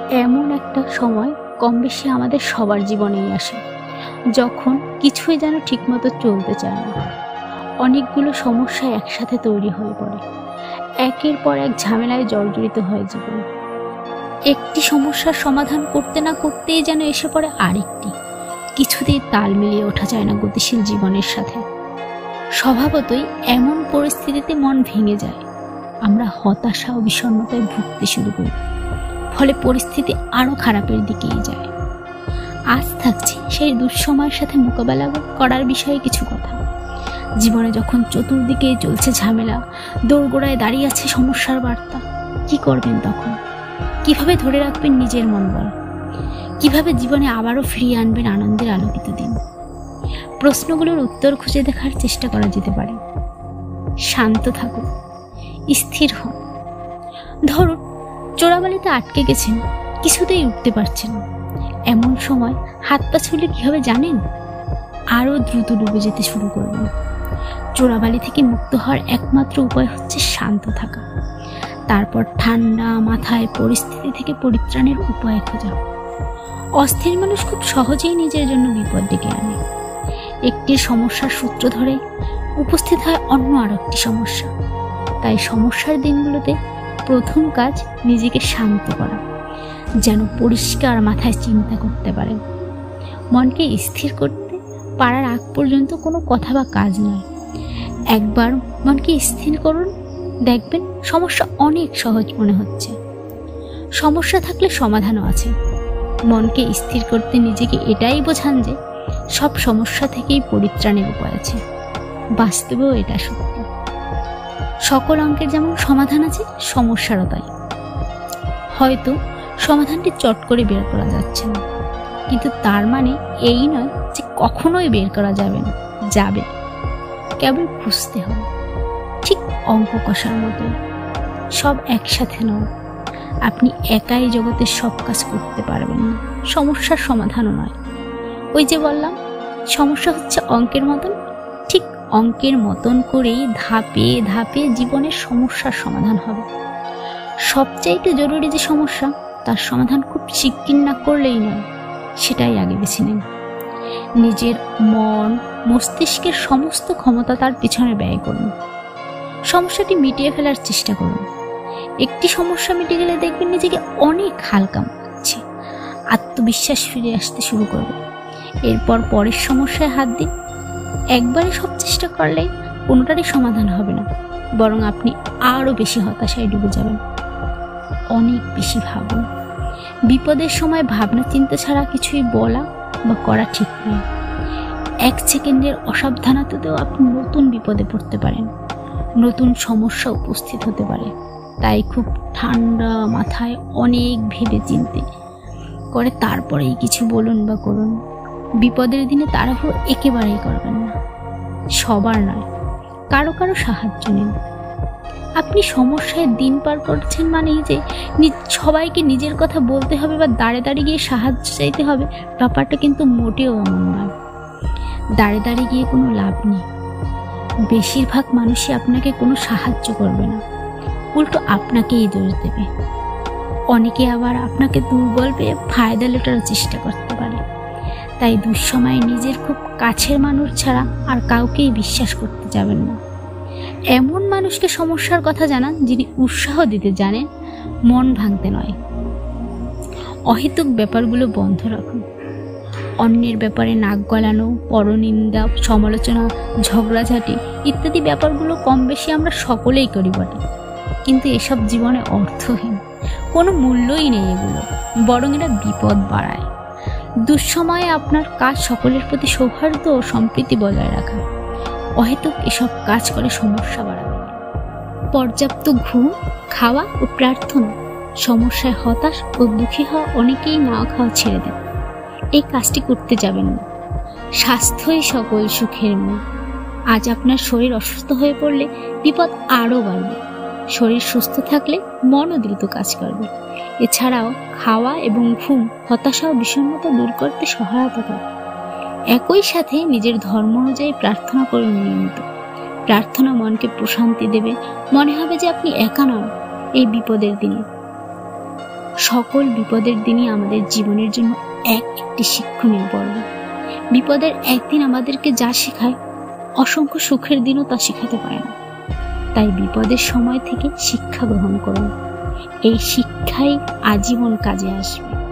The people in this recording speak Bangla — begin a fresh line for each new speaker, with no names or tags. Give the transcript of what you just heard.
এমন একটা সময় কম বেশি আমাদের সবার জীবনেই আসে, যখন কিছুই যেন ঠিকমতো চলতে চায় না। অনেকগুলো সমস্যা একসাথে তৈরি হয়ে পড়ে, একের পর এক ঝামেলায় জর্জরিত হয় জীবন। একটি সমস্যার সমাধান করতে না করতেই যেন এসে পড়ে আরেকটি। কিছুতেই তাল মিলিয়ে ওঠা যায় না গতিশীল জীবনের সাথে। স্বভাবতই এমন পরিস্থিতিতে মন ভেঙে যায়, আমরা হতাশা ও বিষণ্ণতায় ভুগতে শুরু করি, ফলে পরিস্থিতি আরো খারাপের দিকেই যায়। আজ থাকছি সেই দুঃসময়ের সাথে মোকাবেলা করার বিষয়ে কিছু কথা। জীবনে যখন চতুর্দিকে চলছে ঝামেলা, দোরগোড়ায় দাঁড়িয়ে আছে সমস্যার বার্তা, কি করবেন তখন? কিভাবে ধরে রাখবেন নিজের মনোবল? কিভাবে জীবনে আবারও ফিরিয়ে আনবেন আনন্দের আলোকিত দিন? প্রশ্নগুলোর উত্তর খুঁজে দেখার চেষ্টা করা যেতে পারে। শান্ত থাকুন, স্থির হন। ধরুন চোরাবালিতে আটকে গেছেন, কিছুতেই উঠতে পারছেন না। এমন সময় হাত পা ছুলে কি হবে জানেন? আরো দ্রুত ডুবে যেতে শুরু করবেন। চোরাবালি থেকে মুক্ত হওয়ার একমাত্র উপায় হচ্ছে শান্ত থাকা। তারপর ঠান্ডা মাথায় পরিস্থিতি থেকে পরিত্রাণের উপায় খোঁজা। অস্থির মানুষ খুব সহজেই নিজের জন্য বিপদ ডেকে আনে। একটি সমস্যার সূত্র ধরে উপস্থিত হয় অন্য আর একটি সমস্যা। তাই সমস্যার দিনগুলোতে প্রথম কাজ নিজেকে শান্ত করা, যেন পরিষ্কার মাথায় চিন্তা করতে পারেন। মনকে স্থির করতে পারার আগ পর্যন্ত কোনো কথা বা কাজ নয়। একবার মনকে স্থির করুন, দেখবেন সমস্যা অনেক সহজ মনে হচ্ছে। সমস্যা থাকলে সমাধানও আছে। মনকে স্থির করতে নিজেকে এটাই বোঝান যে সব সমস্যা থেকেই পরিত্রাণের উপায় আছে। বাস্তবেও এটা সত্য। সকল অঙ্কের যেমন সমাধান আছে, সমস্যারও তাই। হয়তো সমাধানটি চট করে বের করা যাচ্ছে না, কিন্তু তার মানে এই নয় যে কখনোই বের করা যাবে না। যাবে, কেবল খুঁজতে হবে। ঠিক অঙ্ক কষার মতো, সব একসাথে নয়। আপনি একাই জগতের সব কাজ করতে পারবেন না। সমস্যার সমাধানও নয়। ওই যে বললাম, সমস্যা হচ্ছে অঙ্কের মতন, ঠিক অঙ্কের মতন করেই ধাপে ধাপে জীবনের সমস্যার সমাধান হবে। সবচাইতে জরুরি যে সমস্যা, তার সমাধান খুব শিগগির না করলেই নয়, সেটাই আগে বেছে নিন। নিজের মন মস্তিষ্কের সমস্ত ক্ষমতা তার পিছনে ব্যয় করুন। সমস্যাটি মিটিয়ে ফেলার চেষ্টা করুন। একটি সমস্যা মিটে গেলে দেখবেন নিজেকে অনেক হালকা মনে হচ্ছে, আত্মবিশ্বাস ফিরে আসতে শুরু করবে। এরপর পরের সমস্যায় হাত দিন। একবারে সব চেষ্টা করলে কোনোটারই সমাধান হবে না, বরং আপনি আরো বেশি হতাশায় ডুবে যাবেন। অনেক বেশি ভাবুন। বিপদের সময় ভাবনা চিন্তা ছাড়া কিছুই বলা বা করা ঠিক নয়। 1 সেকেন্ডের অসাবধানতাতেও আপনি নতুন বিপদে পড়তে পারেন, নতুন সমস্যা উপস্থিত হতে পারে। তাই খুব ঠান্ডা মাথায় অনেক ভেবে চিন্তে করে তারপরেই কিছু বলুন বা করুন। বিপদের দিনে তাড়াহুড়ো একেবারেই করবেন না। সবার নয়, কারো কারো সাহায্য নিন। আপনি সমস্যায় দিন পার করছেন মানেই যে সবাইকে নিজের কথা বলতে হবে বা দাঁড়ে দাঁড়িয়ে গিয়ে সাহায্য চাইতে হবে, ব্যাপারটা কিন্তু মোটেও এমন নয়। দাঁড়ে দাঁড়িয়ে গিয়ে কোনো লাভ নেই। বেশিরভাগ মানুষই আপনাকে কোনো সাহায্য করবে না, উল্টো আপনাকেই দোষ দেবে। অনেকে আবার আপনাকে দুর্বল পেয়ে ফায়দা লোটার চেষ্টা করতে পারে। তাই দুঃসময়ে নিজের খুব কাছের মানুষ ছাড়া আর কাউকেই বিশ্বাস করতে যাবেন না। এমন মানুষকে সমস্যার কথা জানান যিনি উৎসাহ দিতে জানেন, মন ভাঙতে নয়। অহেতুক ব্যাপারগুলো বন্ধ রাখুন। অন্যের ব্যাপারে নাক গলানো, পরনিন্দা, সমালোচনা, ঝগড়াঝাটি ইত্যাদি ব্যাপারগুলো কম বেশি আমরা সকলেই করি বটে, কিন্তু এসব জীবনে অর্থহীন। কোনো মূল্যই নেই এগুলো, বরং এরা বিপদ বাড়ায়। দুঃসময়ে আপনার কাজ সকলের প্রতি সৌহার্দ্য ও সম্প্রীতি বজায় রাখা। অহেতুক এসব কাজ করে সমস্যা বাড়াবে। পর্যাপ্ত ঘুম, খাওয়া ও প্রার্থনা। সমস্যায় হতাশ ও দুঃখী হওয়া অনেকেই না খাওয়া ছেড়ে দেন। এই কাজটি করতে যাবেন না। স্বাস্থ্যই সকল সুখের মূল। আজ আপনার শরীর অসুস্থ হয়ে পড়লে বিপদ আরও বাড়বে। শরীর সুস্থ থাকলে মনও দ্রুত কাজ করবে। এছাড়াও খাওয়া এবং ঘুম হতাশা ও বিষণ্ণতা দূর করতে সহায়তা করে। একই সাথে নিজের ধর্ম অনুযায়ী প্রার্থনা করুন নিয়মিত। প্রার্থনা মনকে প্রশান্তি দেবে, মনে হবে যে আপনি একা নন এই বিপদের দিনে। সকল বিপদের দিনই আমাদের জীবনের জন্য একটি শিক্ষণীয় পর্ব। বিপদের একদিন আমাদেরকে যা শেখায়, অসংখ্য সুখের দিনও তা শেখাতে পারে না। তাই বিপদের সময় থেকে শিক্ষা গ্রহণ করুন, এই শিক্ষাই আজীবন কাজে আসবে।